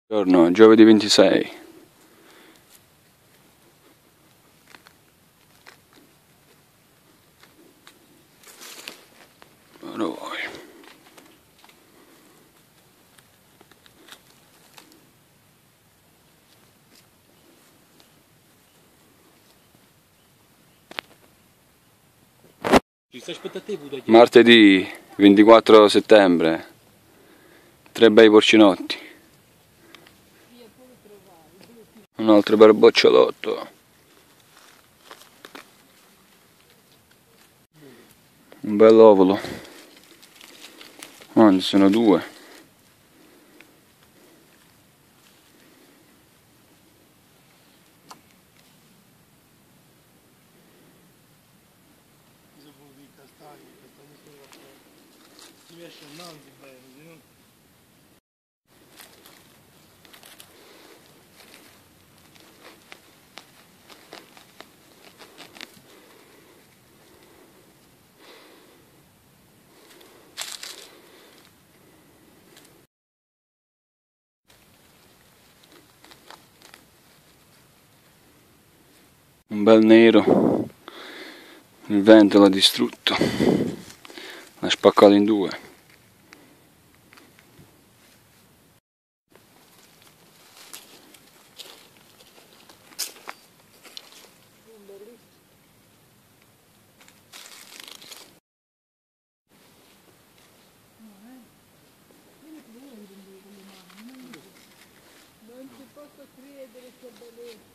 Giorno, giovedì 26. Ora voi. Martedì 24 settembre. 3 bei porcinotti. Un altro bel bocciolotto. Un bel ovolo. Anzi, sono 2. Un bel nero. Il vento l'ha distrutto. L'ha spaccato in 2. Non ci posso credere che bellezza.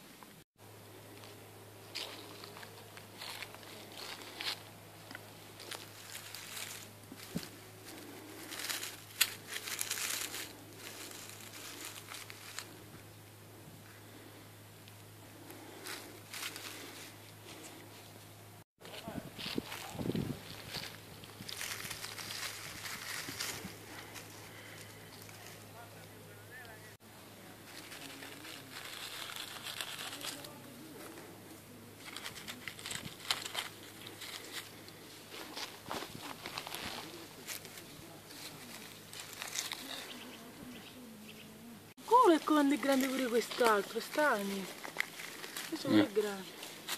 Come quando è grande pure quest'altro, Stani? Questo è grande.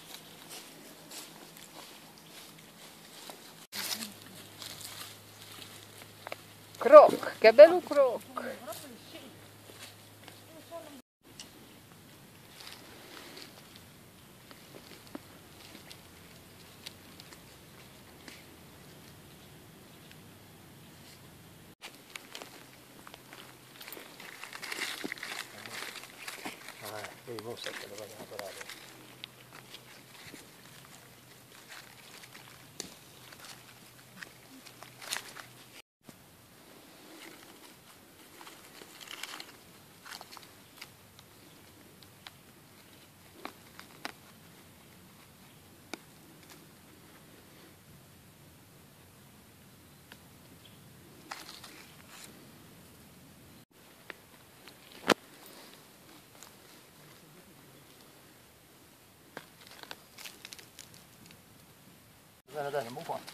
Croc, che bello croc! Vedi, mostra che lo vogliono parare. Dai, non qua.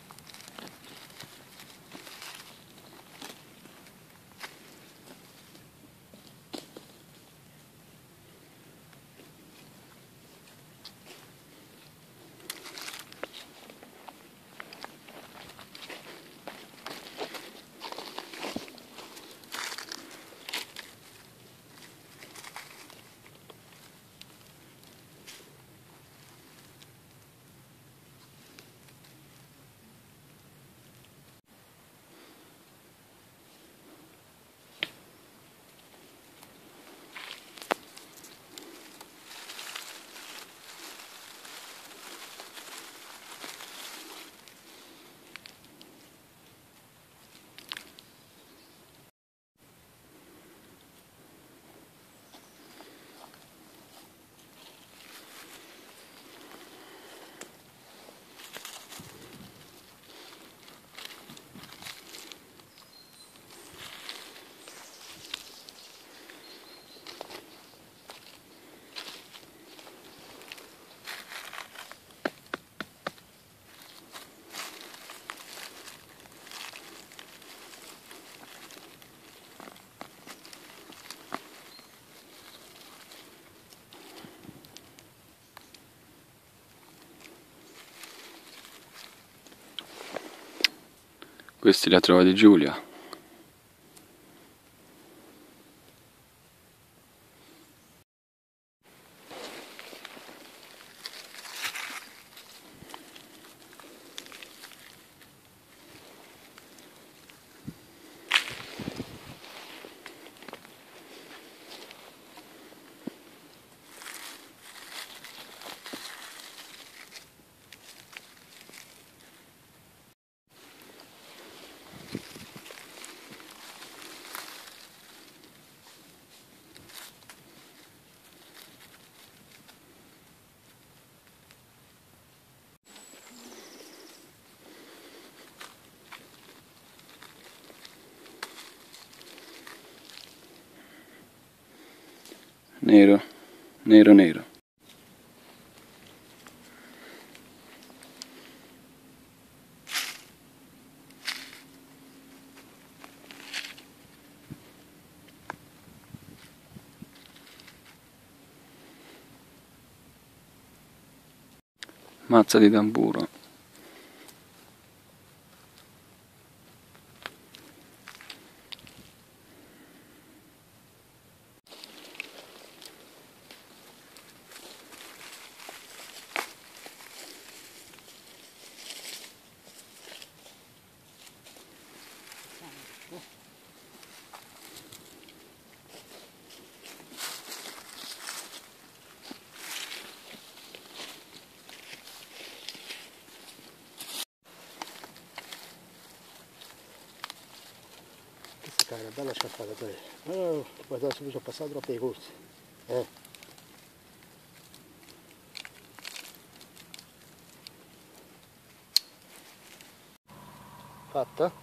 Questi li ha trovati Giulia. Nero, nero, nero. Mazza di tamburo. Questa è una bella scappata per. Oh, guardate, subito ho passato troppo i corsi. Fatta?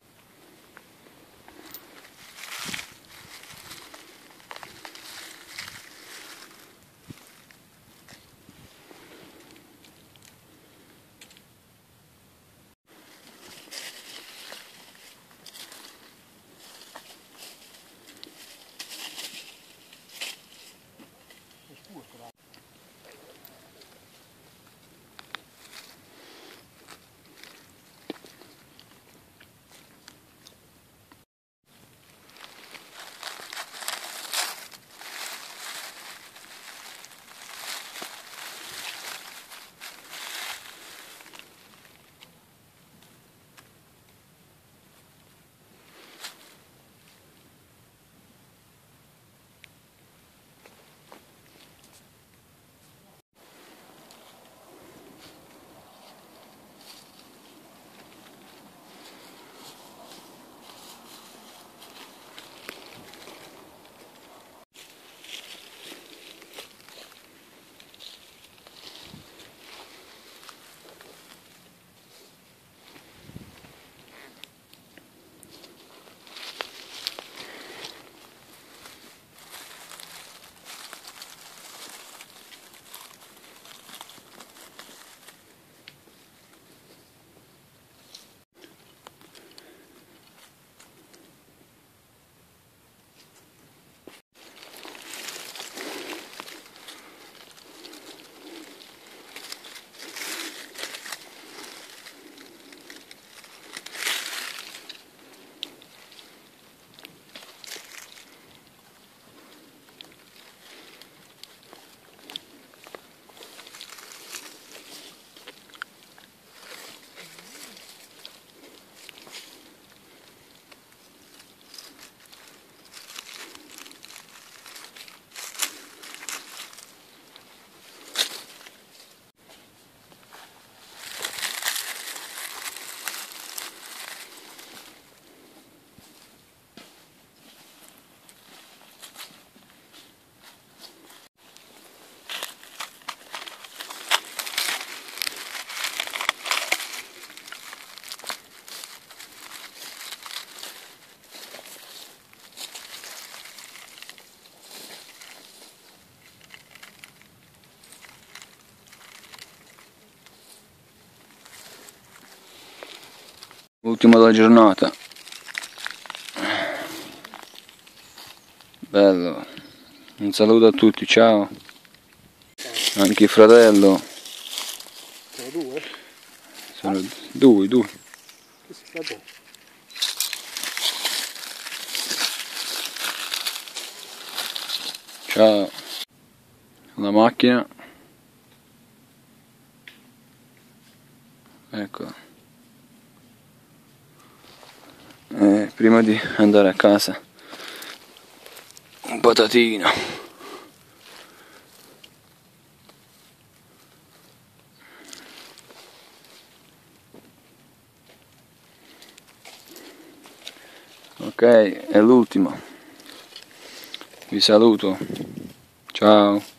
Ultimo della giornata. Bello. Un saluto a tutti, ciao. Anche il fratello. Sono due? Sono due. Che si fa bene? Ciao. La macchina. Ecco. Prima di andare a casa, un patatino. Ok, è l'ultimo. Vi saluto. Ciao.